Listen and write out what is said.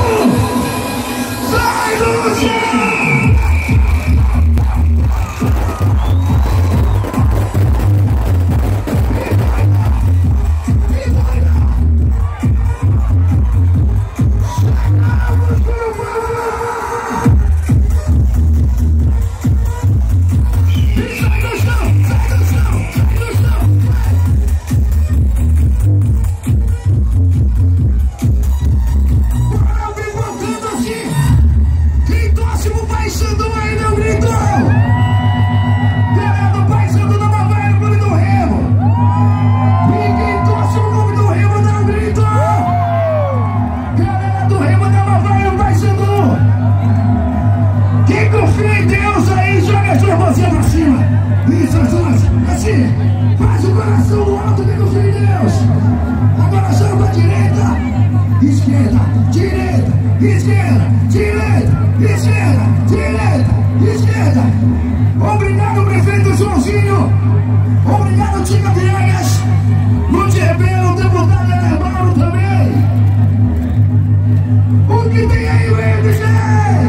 Sai do chão! Faz o coração no alto, que confia em Deus. Agora joga a direita, esquerda, direita, esquerda, direita, esquerda, direita, esquerda. Obrigado, prefeito Joãozinho. Obrigado, Tica Viegas. Não te rebelo, deputado Hermano também. O que tem aí, Wendy?